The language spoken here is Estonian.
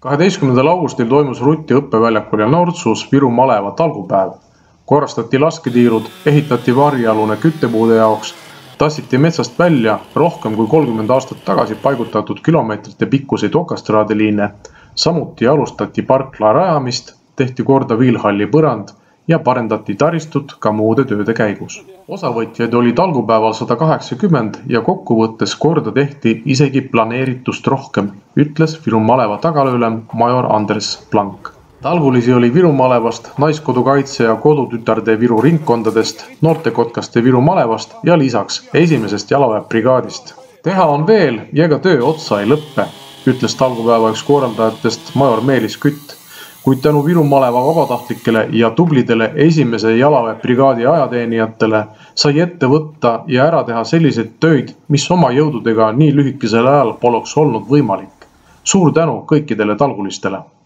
12. augustil toimus Ruti õppeväljakul ja Nordsus Viru maleva talgupäev. Korrastati lasketiirud, ehitati varjalune küttepuude jaoks, tassiti metsast välja rohkem kui 30 aastat tagasi paigutatud kilomeetrite pikkuseid okastraadiliine, samuti alustati parkla rajamist, tehti korda viilhalli põrand ja parendati taristut ka muude tööde käigus. Osavõtjaid oli talgupäeval 180 ja kokkuvõttes korda tehti isegi planeeritust rohkem, ütles Viru maleva tagalaülem major Andres Plank. Talgulisi oli Viru malevast, Naiskodukaitse ja Kodutütarde Viru ringkondadest, Noortekotkaste Viru malevast ja lisaks 1. jalaväebrigaadist. Teha on veel ja ega töö otsa ei lõppe, ütles talgupäeva üks korraldajatest major Meelis Kütt, kuid tänu Viru maleva vabatahtlikele ja tublidele 1. jalaväebrigaadi ajateenijatele sai ette võtta ja ära teha selliseid töid, mis oma jõududega nii lühikesel ajal poleks olnud võimalik. Suur tänu kõikidele talgulistele!